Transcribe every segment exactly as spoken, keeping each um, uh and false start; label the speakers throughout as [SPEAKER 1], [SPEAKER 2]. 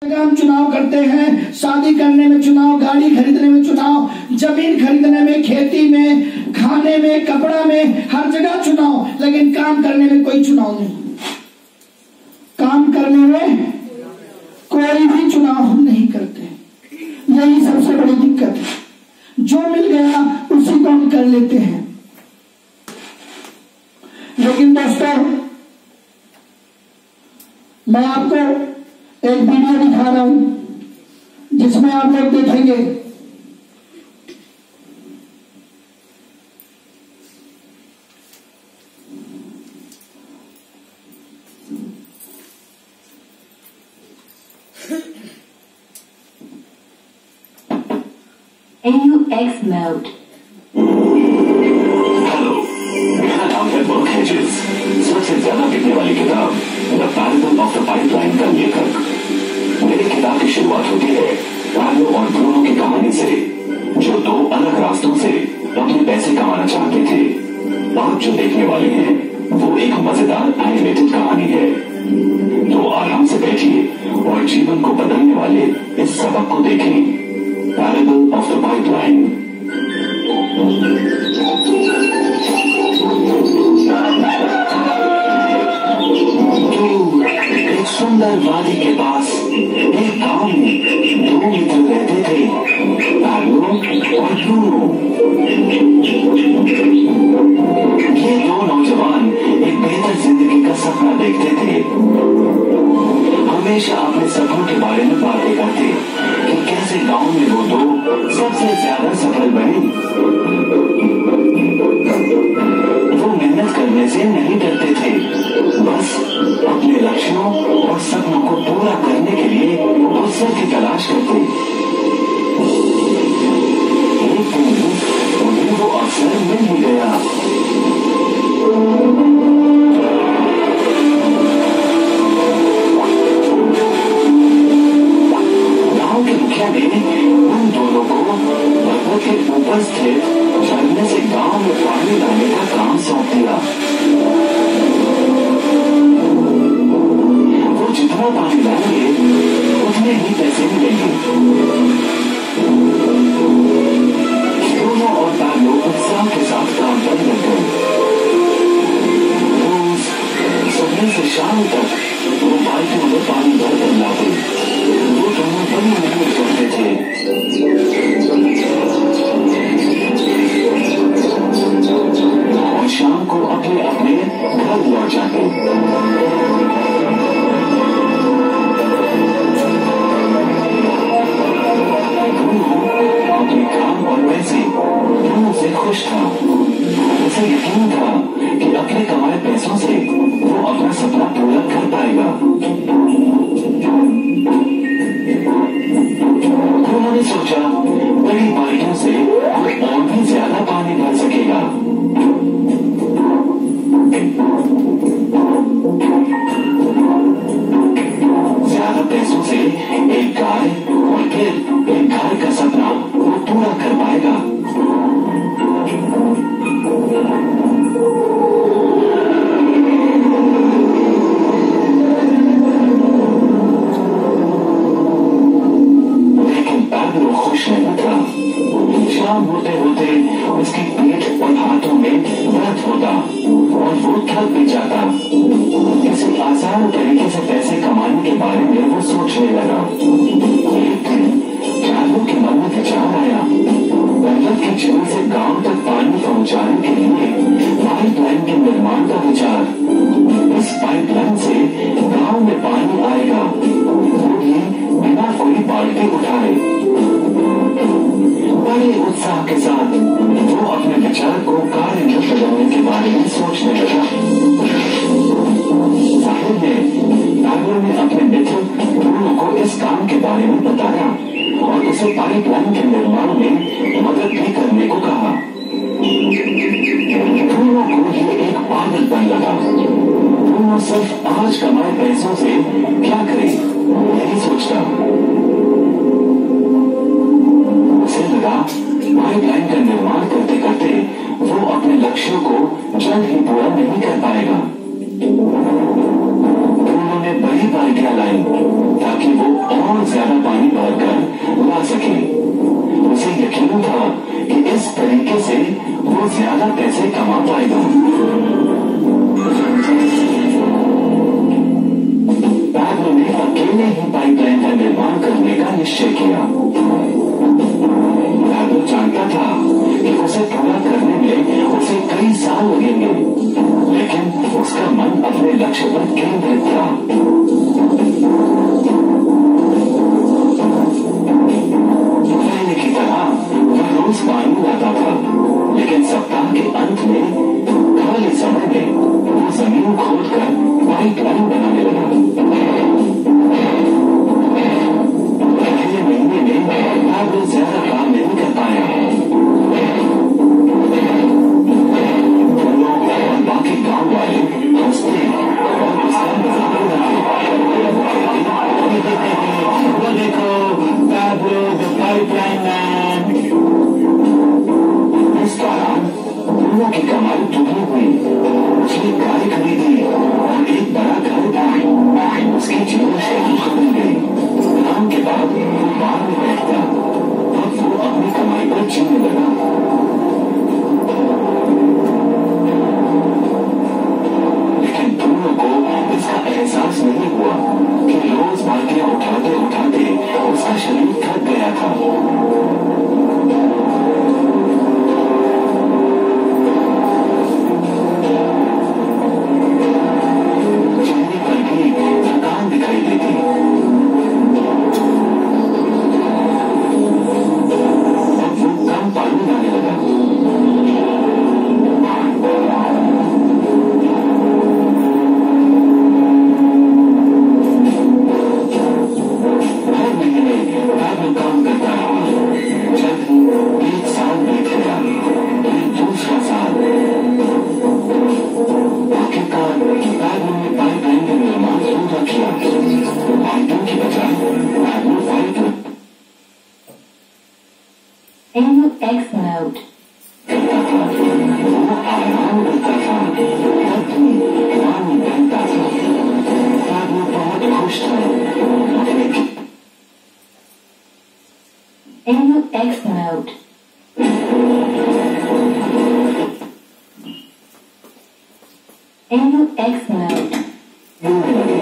[SPEAKER 1] हम चुनाव करते हैं, शादी करने में चुनाव, गाड़ी खरीदने में चुनाव, जमीन खरीदने में, खेती में, खाने में, कपड़ा में, हर जगह चुनाव, लेकिन काम करने में कोई चुनाव नहीं। काम करने में कोई भी चुनाव हम नहीं करते, यही सबसे बड़ी दिक्कत है। जो मिल गया उसी को हम कर लेते हैं। लेकिन दोस्तों, मैं आपको एक वीडियो दिखा रहा हूं जिसमें आप लोग देखेंगे
[SPEAKER 2] A U X mode.
[SPEAKER 3] Hello, मेरा नाम है बर्क हेजेस। सबसे ज्यादा बिकने वाली किताब the parable of the pipeline का लेखक। मेरी किताब की शुरुआत होती है पाब्लो और ब्रूनो की कहानी से, जो दो अलग रास्तों से अपने पैसे कमाना चाहते थे। आप जो देखने वाले हैं वो एक मजेदार एनिमेटेड कहानी है। तो आराम से बैठिए और जीवन को बदलने वाले इस सबक को देखें, पैरेबल ऑफ द पाइपलाइन। एक सुंदर वादी के पास एक गांव में दो मित्र रहते थे, पाब्लो और ब्रूनो। ये दो नौजवान एक बेहतर जिंदगी का सपना देखते थे। हमेशा अपने सपनों के बारे में बातें करते कि कैसे गांव में वो दो सबसे ज्यादा सफल बने। वो मेहनत करने से नहीं डरते थे, बस अपने लक्ष्यों और सपनों को पूरा करने के लिए अवसर की तलाश करते। एक दिन उन्हें वो अवसर मिल ही गया। गांव के मुखिया ने उन दोनों को पर्वत के ऊपर स्थित झरने से गांव में पानी लाने का काम सौंप दिया। वो जितना पानी लाएंगे उतने ही पैसे मिलेंगे। ब्रूनो और पाब्लो उत्साह के साथ काम करने लग गए। रोज सुबह से शाम तक वो बाल्टियों में पानी भरकर लाते। वो दोनों बड़ी मेहनत करते थे। और शाम को अपने अपने घर लौट जाते। अपने काम और पैसे दोनों से खुश था। उसे यकीन था कि अपने कमाए पैसों से वो अपना सपना पूरा कर पाएगा। उन्होंने सोचा बड़ी बाल्टियों से और भी ज्यादा पानी भर सकेगा। ज्यादा पैसों से एक गाय और फिर एक घर का सपना वो पूरा कर पाएगा। लेकिन पाब्लो खुश नहीं था। शाम होते होते उसके पीठ और हाथों में दर्द होता और वो थक भी जाता। किसी आसान तरीके से पैसे कमाने के बारे में वो सोचने लगा। एक दिन पाब्लो के मन में विचार आया, पर्वत की झील से गांव तक पानी पहुंचाने के लिए पाइपलाइन के निर्माण का विचार। इस पाइपलाइन से गांव में पानी आएगा, वो भी बिना कोई बाल्टी उठाए। बड़े उत्साह के साथ वो अपने विचार को कार्य में बदलने के बारे में सोचने लगा। जाहिर है, पाब्लो ने अपने मित्र ब्रूनो को इस काम के बारे में बताया और उसे पाइपलाइन के निर्माण में मदद भी करने को कहा। ब्रूनो को ये एक पागलपन लगा। ब्रूनो सिर्फ आज कमाए पैसों से क्या करे, यही सोचता। उसे लगा पाइपलाइन का निर्माण करते करते वो अपने लक्ष्यों को जल्द ही पूरा नहीं कर पाएगा। उन्होंने बड़ी बाल्टियां लाई ताकि वो और पानी भरकर ला सके। उसे यकीन था कि इस तरीके से वो ज्यादा पैसे कमा पाएगा। पैब्लो ने अकेले ही पाइपलाइन का निर्माण करने का निश्चय किया। पैब्लो जानता था कि उसे पूरा करने में उसे कई साल लगेंगे, लेकिन उसका मन अपने लक्ष्य पर केंद्रित था। पहले की तरह वह रोज पानी लाता था, लेकिन सप्ताह के अंत में खाली समय में वो जमीन खोदकर पाइपलाइन बनाने लगा। पहले महीने में पैब्लो ज्यादा काम नहीं कर पाया। और बाकी गांव वाले हंसते और उसका मजाक उड़ाते। वो देखो पैब्लो द पाइपलाइन मैन। इस दौरान ब्रूनो की कमाई दुगनी हुई। उसने गाड़ी खरीदी और एक बड़ा घर भी। उसकी जीवन शैली बदल गई। काम के बाद वो बार में बैठता। अब वो अपनी कमाई पर जीने लगा। लेकिन ब्रूनो को इसका एहसास नहीं हुआ कि रोज बाल्टियां उठाते उठाते उसका शरीर थक गया था। चेहरे पर भी थकान दिखाई देती। अब वो कम पानी लाने लगा। हर महीने पैब्लो काम करता रहा। जल्द ही एक साल बीत गया, फिर दूसरा साल। आखिरकार पैब्लो ने पाइपलाइन का निर्माण पूरा किया। बाल्टियों की बजाय पैब्लो पाइप
[SPEAKER 2] X mode.
[SPEAKER 3] करता था। वो आराम करता था, तब भी पानी बहता था। पैब्लो बहुत खुश था। लेकिन
[SPEAKER 2] X mode. X mode.
[SPEAKER 3] रोने लगे।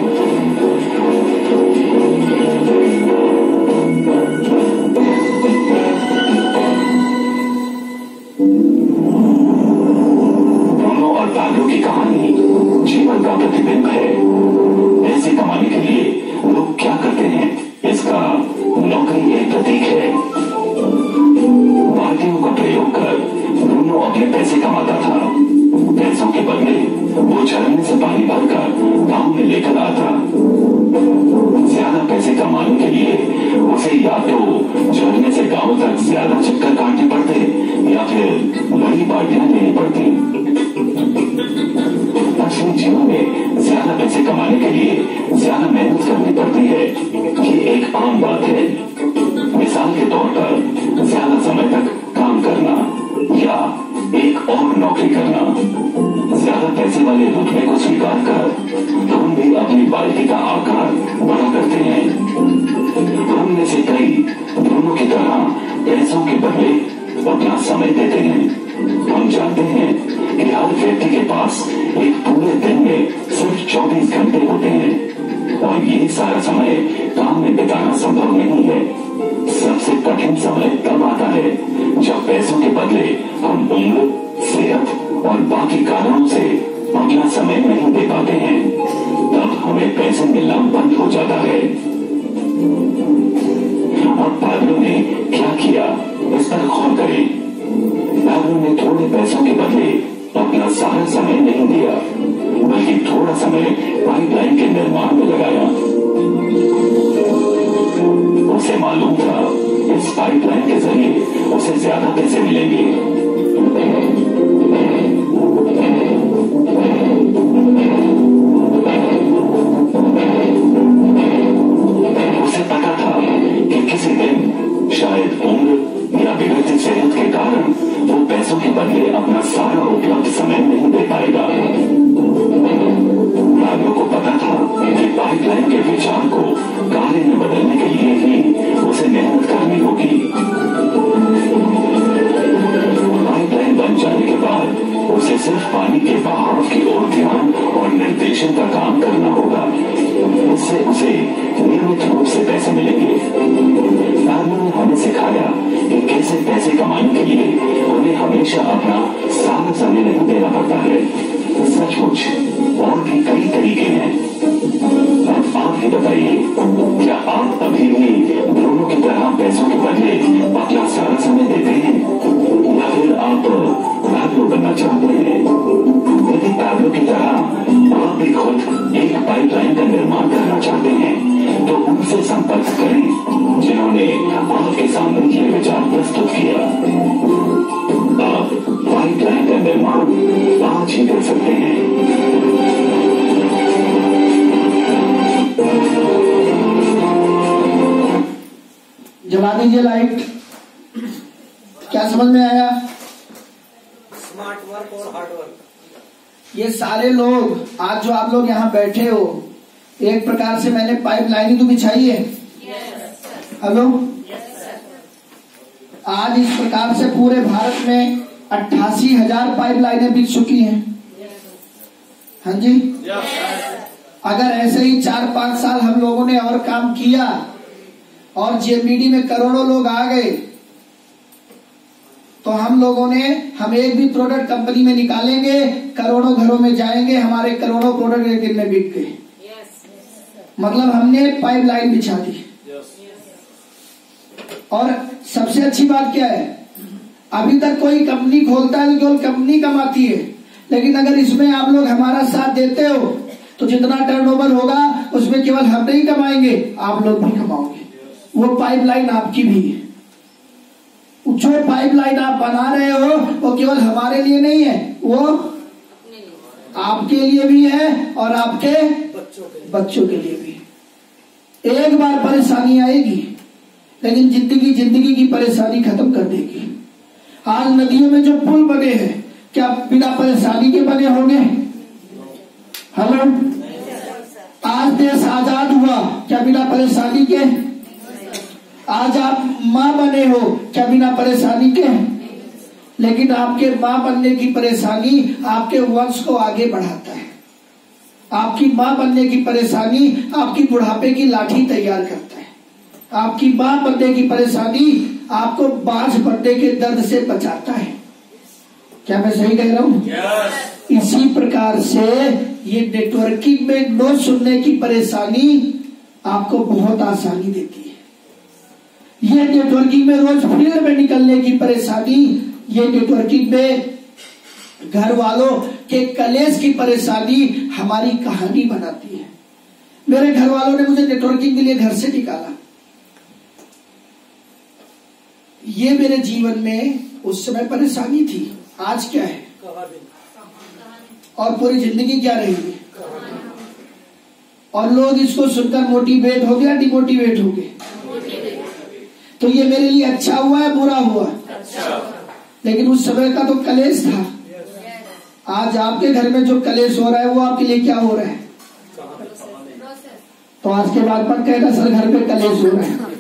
[SPEAKER 3] ब्रूनो और पैब्लो की कहानी जीवन का प्रतिबिंब है। पैसे कमाने के लिए लोग क्या करते हैं, इसका नौकरी एक प्रतीक है। बाल्टियों का प्रयोग कर ब्रूनो अपने पैसे कमाता था। पैसों के बदले वो झरने से पानी भरकर गांव में लेकर आता। ज्यादा पैसे कमाने के लिए उसे या तो झरने से गांव तक ज्यादा चक्कर काटने पड़ते या फिर बड़ी बाल्टियां लेनी पड़ती। असली जीवन में ज्यादा पैसे कमाने के लिए ज्यादा मेहनत करनी पड़ती है, ये एक आम बात है। मिसाल के तौर पर ज्यादा समय तक काम करना या एक और नौकरी करना। ज्यादा पैसे वाले रुतबे को स्वीकार कर हम भी अपनी बाल्टी का आकार बड़ा करते हैं। हम में से कई ब्रूनो की तरह पैसों के बदले अपना समय देते हैं। हम जानते हैं कि हर व्यक्ति के पास एक पूरे दिन में सिर्फ चौबीस घंटे होते हैं और ये सारा समय काम में बिताना संभव नहीं है। सबसे कठिन समय तब आता है जब पैसों के बदले हम उम्र, सेहत और बाकी कारणों से अपना समय नहीं दे पाते हैं। तब हमें पैसे मिलना बंद हो जाता है। अब पैब्लो ने क्या किया, इस पर गौर करें। पैब्लो ने थोड़े पैसों के बदले अपना सारा समय नहीं दिया, बल्कि थोड़ा समय पाइपलाइन के निर्माण में लगाया। उसे मालूम था इस पाइपलाइन के जरिए उसे ज्यादा पैसे मिलेंगे। उसे पता था कि किसी दिन शायद उम्र या बिगड़ती सेहत के कारण वो पैसों के बदले अपना सारा उपलब्ध समय नहीं दे पाएगा। पैब्लो को पता था कि पाइपलाइन के विचार को कार्य में बदलने के लिए ही सिखाया कि कैसे पैसे कमाने के लिए उन्हें हमेशा अपना सारा समय नहीं देना पड़ता है। सचमुच और भी कई तरीके हैं। अब आप ही बताइए, क्या आप अभी भी दोनों की तरह पैसों के बदले अपना सारा समय देते हैं, या फिर आप पैब्लो बनना चाहते हैं? यदि पैब्लो की तरह आप भी खुद एक पाइपलाइन का निर्माण करना चाहते हैं तो उनसे संपर्क करें जिन्होंने आपके सामने ये विचार प्रस्तुत किया। आप पाइपलाइन का निर्माण आज ही कर सकते हैं।
[SPEAKER 1] जला दीजिए लाइट। क्या समझ में आया?
[SPEAKER 4] स्मार्ट वर्क और हार्ड वर्क।
[SPEAKER 1] ये सारे लोग आज जो आप लोग यहाँ बैठे हो, एक प्रकार से मैंने पाइपलाइन ही तो बिछाई है। हेलो, आज इस प्रकार से पूरे भारत में अट्ठासी हजार पाइपलाइनें बिछ चुकी हैं। हाँ जी, अगर ऐसे ही चार पांच साल हम लोगों ने और काम किया और जेएमबीडी में करोड़ों लोग आ गए तो हम लोगों ने हम एक भी प्रोडक्ट कंपनी में निकालेंगे, करोड़ों घरों में जाएंगे, हमारे करोड़ों प्रोडक्ट एक दिन में बिक गए। मतलब हमने पाइपलाइन बिछा दी। और सबसे अच्छी बात क्या है, अभी तक कोई कंपनी खोलता है तो केवल कंपनी कमाती है, लेकिन अगर इसमें आप लोग हमारा साथ देते हो तो जितना टर्नओवर होगा उसमें केवल हम नहीं कमाएंगे, आप लोग भी कमाओगे। वो पाइपलाइन आपकी भी है। जो पाइपलाइन आप बना रहे हो वो केवल हमारे लिए नहीं है, वो आपके लिए भी है और आपके बच्चों के लिए भी। एक बार परेशानी आएगी लेकिन जिंदगी जिंदगी की परेशानी खत्म कर देगी। आज नदियों में जो पुल बने हैं क्या बिना परेशानी के बने होंगे? हेलो, आज देश आजाद हुआ क्या बिना परेशानी के? आज आप माँ बने हो क्या बिना परेशानी के? लेकिन आपके माँ बनने की परेशानी आपके वंश को आगे बढ़ाता है। आपकी माँ बनने की परेशानी आपकी बुढ़ापे की लाठी तैयार करता है। आपकी माँ बनने की परेशानी आपको बांझ बनने के दर्द से बचाता है। क्या मैं सही कह रहा हूँ? yes. इसी प्रकार से ये नेटवर्किंग में नो सुनने की परेशानी आपको बहुत आसानी देती है। ये नेटवर्किंग में रोज फील्ड में निकलने की परेशानी, ये नेटवर्किंग में घर वालों के कलेश की परेशानी हमारी कहानी बनाती है। मेरे घर वालों ने मुझे नेटवर्किंग के लिए घर से निकाला। ये मेरे जीवन में उस समय परेशानी थी, आज क्या है और पूरी जिंदगी क्या रहेगी। और लोग इसको सुनकर मोटिवेट हो गया, डिमोटिवेट हो गए। तो ये मेरे लिए अच्छा हुआ है बुरा हुआ? अच्छा। लेकिन उस समय का तो कलेश था। आज आपके घर में जो कलेश हो रहा है वो आपके लिए क्या हो रहा है? तो आज के बाद पर कहना सर घर पे कलेश हो रहा है।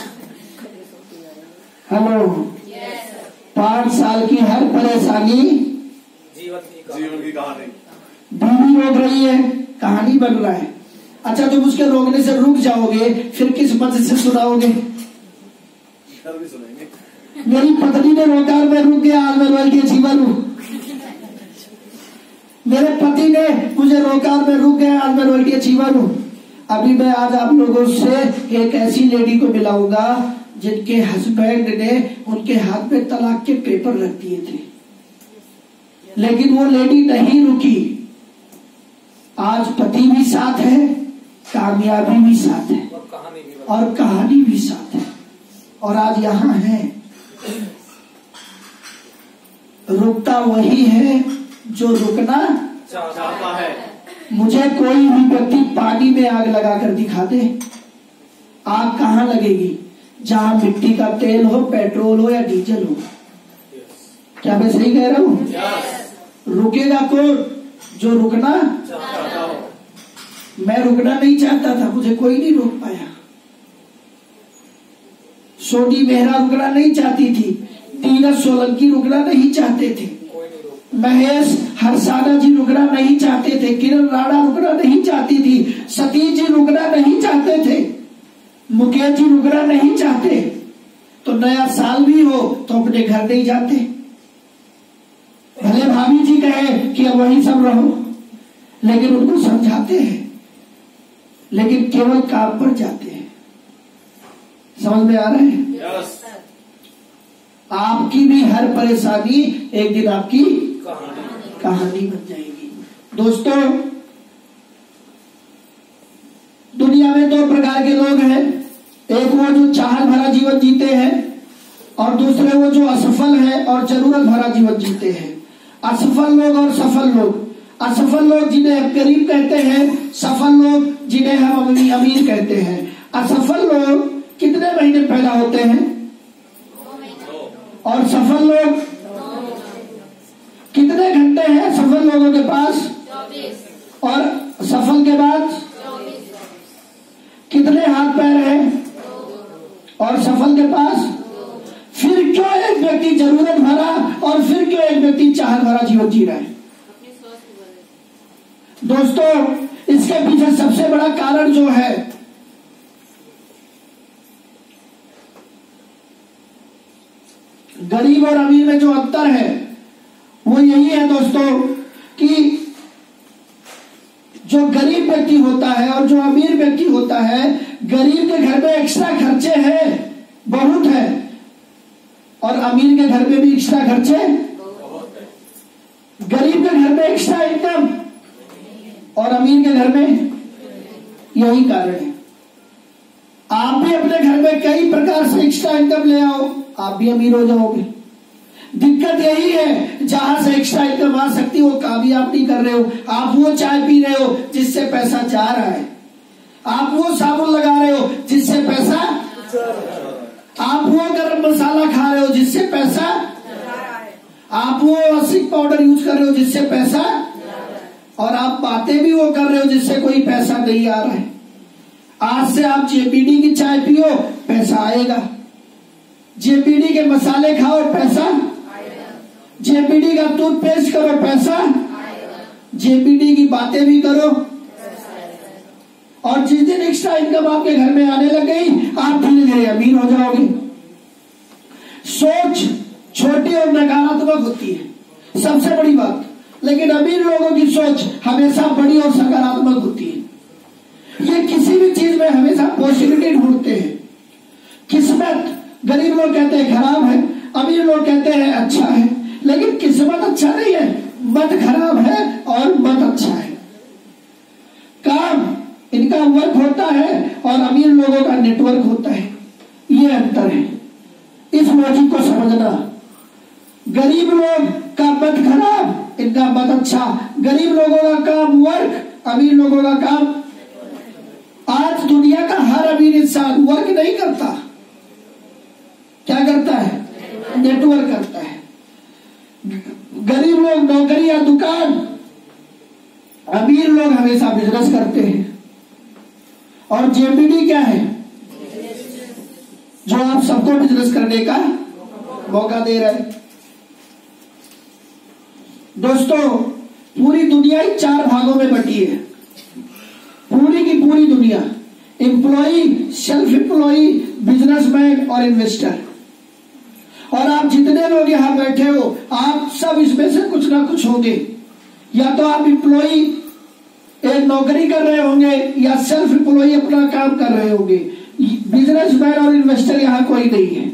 [SPEAKER 1] हेलो, पांच साल की हर परेशानी
[SPEAKER 4] जीवन की कहानी,
[SPEAKER 1] बीवी रोक रही है, कहानी बन रहा है। अच्छा, तुम उसके रोकने से रुक जाओगे फिर किस मत से सुनाओगे? मेरी पत्नी ने रोका और मैं रुक गया, आज मैं रोल के जीवन हूँ। मेरे पति ने मुझे रोका और मैं रुक गया, आज मैं रोल के जीवन हूँ। अभी मैं आज आप लोगों से एक ऐसी लेडी को मिलाऊंगा जिनके हस्बैंड ने उनके हाथ में तलाक के पेपर रख दिए थे, लेकिन वो लेडी नहीं रुकी। आज पति भी साथ है, कामयाबी भी साथ है और कहानी भी साथ है, और आज यहाँ है। रुकता वही है जो रुकना
[SPEAKER 4] चाहता है।
[SPEAKER 1] मुझे कोई भी व्यक्ति पानी में आग लगाकर दिखा दे, आग कहाँ लगेगी? जहाँ मिट्टी का तेल हो, पेट्रोल हो या डीजल हो। क्या मैं सही कह रहा हूँ? रुकेगा कौन? जो रुकना चाहता हो। मैं रुकना नहीं चाहता था, मुझे कोई नहीं रोक पाया। सोनी मेहरा रुकना नहीं चाहती थी, टीना सोलंकी रुकना नहीं चाहते थे, महेश हरसाना जी रुकना नहीं चाहते थे, किरण राणा रुकना नहीं चाहती थी, सतीश जी रुकना नहीं चाहते थे, मुकेश जी रुकना नहीं चाहते। तो नया साल भी हो तो अपने घर नहीं जाते। भले भाभी जी कहे कि अब वही सब रहो, लेकिन उनको समझाते हैं, लेकिन केवल काम पर जाते हैं। समझ में आ रहे हैं?
[SPEAKER 4] यस।
[SPEAKER 1] आपकी भी हर परेशानी एक दिन आपकी
[SPEAKER 4] कहानी
[SPEAKER 1] कहानी बन जाएगी। दोस्तों, दुनिया में दो प्रकार के लोग हैं, एक वो जो चाहत भरा जीवन जीते हैं और दूसरे वो जो असफल है और जरूरत भरा जीवन जीते हैं। असफल लोग और सफल लोग। असफल लोग जिन्हें हम गरीब कहते हैं, सफल लोग जिन्हें हम अमीर अमीर कहते हैं। असफल लोग कितने महीने पैदा होते हैं और सफल लोग कितने घंटे हैं सफल लोगों के पास, और सफल के बाद कितने हाथ पैर हैं और सफल के पास। फिर क्यों एक व्यक्ति जरूरत भरा और फिर क्यों एक व्यक्ति चाहत भरा जीवन जी रहा है? दोस्तों, इसके पीछे सबसे बड़ा कारण जो है गरीब और अमीर में जो अंतर है वो यही है दोस्तों कि जो गरीब व्यक्ति होता है और जो अमीर व्यक्ति होता है, गरीब के घर में एक्स्ट्रा खर्चे हैं बहुत है और अमीर के घर में भी एक्स्ट्रा खर्चे। गरीब के घर में एक्स्ट्रा इनकम और अमीर के घर में, यही कारण है। आप भी अपने घर में कई प्रकार से एक्स्ट्रा इनकम ले आओ, आप भी अमीर हो जाओगे। दिक्कत यही है, जहां से एक्स्ट्रा इनकम आ सकती है वो काम भी आप नहीं कर रहे हो। आप वो चाय पी रहे हो जिससे पैसा जा रहा है, आप वो साबुन लगा रहे हो जिससे पैसा, आप वो गरम मसाला खा रहे हो जिससे पैसा, आप वो असिक पाउडर यूज कर रहे हो जिससे पैसा, और आप बातें भी वो कर रहे हो जिससे कोई पैसा नहीं आ रहा है। आज से आप जेपीडी की चाय पियो, पैसा आएगा। जेपीडी के मसाले खाओ, पैसा। जेपीडी का टूथपेस्ट करो, पैसा। जेपीडी की बातें भी करो, और जिस दिन एक्स्ट्रा इनकम आपके घर में आने लग गई, आप धीरे धीरे अमीर हो जाओगे। सोच छोटी और नकारात्मक होती है, सबसे बड़ी बात, लेकिन अमीर लोगों की सोच हमेशा बड़ी और सकारात्मक होती है। ये किसी भी चीज में हमेशा पॉजिटिविटी ढूंढते हैं। किस्मत, गरीब लोग कहते हैं खराब है, अमीर लोग कहते हैं अच्छा है, लेकिन किस्मत अच्छा नहीं है, मत खराब है और मत अच्छा है। काम इनका वर्क होता है और अमीर लोगों का नेटवर्क होता है, ये अंतर है। इस लॉजिक को समझना। गरीब लोग का मत खराब, इनका मत अच्छा। गरीब लोगों का काम वर्क, अमीर लोगों का काम। आज दुनिया का हर अमीर इंसान वर्क नहीं करता, क्या करता है? नेटवर्क करता है। गरीब लोग नौकरी या दुकान, अमीर लोग हमेशा बिजनेस करते हैं। और जेपीडी क्या है? जो आप सबको बिजनेस करने का मौका दे रहा है। दोस्तों, पूरी दुनिया ही चार भागों में बटी है, पूरी की पूरी दुनिया। एम्प्लॉई, सेल्फ एम्प्लॉई, बिजनेसमैन और इन्वेस्टर। और आप जितने लोग यहां बैठे हो, आप सब इसमें से कुछ ना कुछ होंगे। या तो आप एम्प्लॉई, एक नौकरी कर रहे होंगे, या सेल्फ एम्प्लॉई अपना काम कर रहे होंगे। बिजनेसमैन और इन्वेस्टर यहां कोई नहीं है।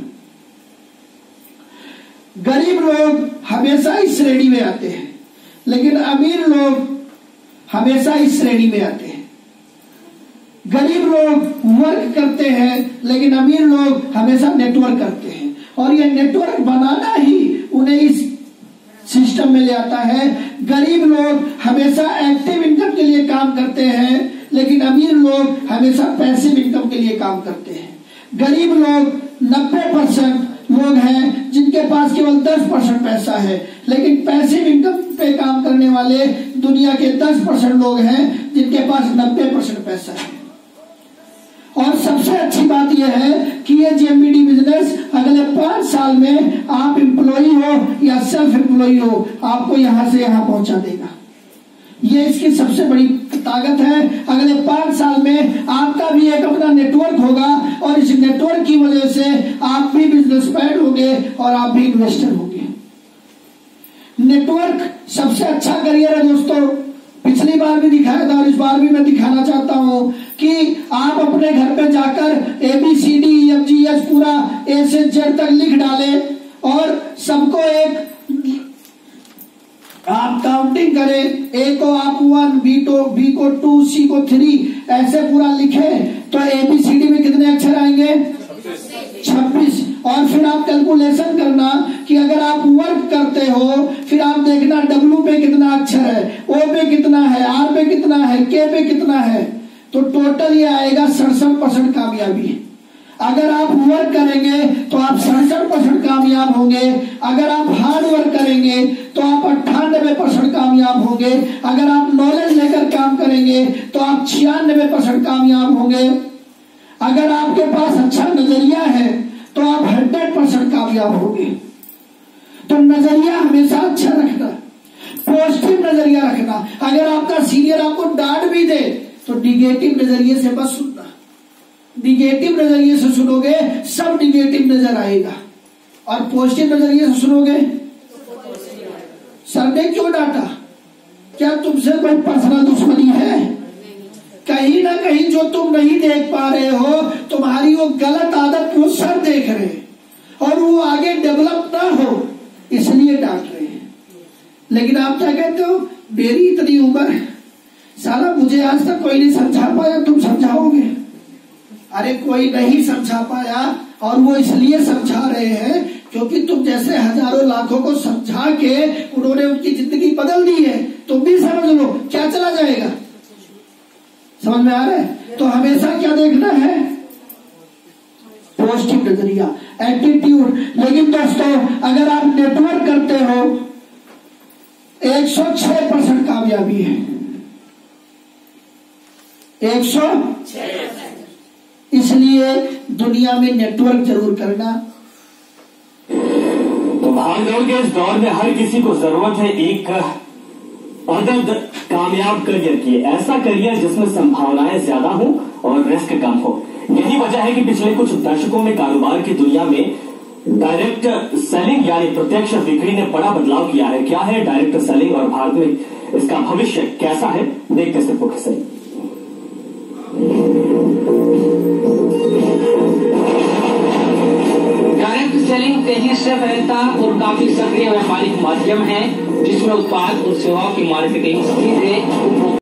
[SPEAKER 1] गरीब लोग हमेशा इस श्रेणी में आते हैं, लेकिन अमीर लोग हमेशा इस श्रेणी में आते हैं। गरीब लोग वर्क करते हैं, लेकिन अमीर लोग हमेशा नेटवर्क करते हैं। और ये नेटवर्क बनाना ही उन्हें इस सिस्टम में ले आता है। गरीब लोग हमेशा एक्टिव इनकम के लिए काम करते हैं, लेकिन अमीर लोग हमेशा पैसिव इनकम के लिए काम करते हैं। गरीब लोग नब्बे परसेंट लोग हैं जिनके पास केवल दस परसेंट पैसा है, लेकिन पैसिव इनकम पे काम करने वाले दुनिया के दस परसेंट लोग हैं जिनके पास नब्बे परसेंट पैसा है। और सबसे अच्छी बात यह है कि ये जेएमबीडी बिजनेस अगले पांच साल में आप एम्प्लॉई हो या सेल्फ एम्प्लॉई हो, आपको यहां से यहां पहुंचा देगा। ये इसकी सबसे बड़ी ताकत है। अगले पांच साल में आपका भी एक अपना नेटवर्क होगा, और इस नेटवर्क नेटवर्क की वजह से आप भी बिजनेसमैन होंगे और आप भी इन्वेस्टर होंगे। नेटवर्क सबसे अच्छा करियर है दोस्तों। पिछली बार भी दिखाया था और इस बार भी मैं दिखाना चाहता हूं कि आप अपने घर पे जाकर A B C D F G H पूरा ए से जेड तक लिख डालें और सबको एक आप काउंटिंग करें। ए को आप वन, बी को बी को टू, सी को थ्री, ऐसे पूरा लिखे तो ए बी सी डी में कितने अक्षर आएंगे? छब्बीस। और फिर आप कैलकुलेशन करना कि अगर आप वर्क करते हो फिर आप देखना डब्ल्यू पे कितना अक्षर है, ओ पे कितना है, आर पे कितना है, के पे कितना है, तो टोटल ये आएगा सड़सठ परसेंट कामयाबी। अगर आप वर्क करेंगे तो आप सड़सठ परसेंट कामयाब होंगे। अगर आप हार्ड वर्क करेंगे तो आप अट्ठानबे परसेंट कामयाब होंगे। अगर आप नॉलेज लेकर काम करेंगे तो आप छियानबे परसेंट कामयाब होंगे। अगर आपके पास अच्छा नजरिया है तो आप हंड्रेड परसेंट कामयाब होंगे। तो नजरिया हमेशा अच्छा रखना, पॉजिटिव नजरिया रखना। अगर आपका सीनियर आपको डांट भी दे तो निगेटिव नजरिए से बस सुनना। निगेटिव नजरिए से सुनोगे सब निगेटिव नजर आएगा, और पॉजिटिव नजरिए से सुनोगे सर ने क्यों डांटा, क्या तुमसे कोई पर्सनल दुश्मनी है? कहीं ना कहीं जो तुम नहीं देख पा रहे हो, तुम्हारी वो गलत आदत वो सर देख रहे हैं और वो आगे डेवलप ना हो इसलिए डांट रहे हैं। लेकिन आप क्या कहते हो, मेरी इतनी उम्र, साला मुझे आज तक कोई नहीं समझा पाया, तुम समझाओगे? अरे कोई नहीं समझा पाया, और वो इसलिए समझा रहे हैं क्योंकि तुम जैसे हजारों लाखों को समझा के उन्होंने उनकी जिंदगी बदल दी है। तुम भी समझ लो, क्या चला जाएगा? समझ में आ रहा है? तो हमेशा क्या देखना है? पॉजिटिव नजरिया, एटीट्यूड। लेकिन दोस्तों अगर आप नेटवर्क करते हो एक सौ छह परसेंट कामयाबी है, एक सौ इसलिए दुनिया में नेटवर्क जरूर करना।
[SPEAKER 3] तो भागदौड़ के इस दौर में हर किसी को जरूरत है एक अदद कामयाब करियर की, ऐसा करियर जिसमें संभावनाएं ज्यादा हो और रिस्क कम हो। यही वजह है कि पिछले कुछ दशकों में कारोबार की दुनिया में डायरेक्ट सेलिंग यानी प्रत्यक्ष बिक्री ने बड़ा बदलाव किया है। क्या है डायरेक्ट सेलिंग और भारत में इसका भविष्य कैसा है, देखते सिर्फ मुख्य से।
[SPEAKER 5] डायरेक्ट सेलिंग तेजी से फैलता और काफी सक्रिय व्यापारिक माध्यम है जिसमें उत्पाद और सेवाओं की मार्केटिंग सीधे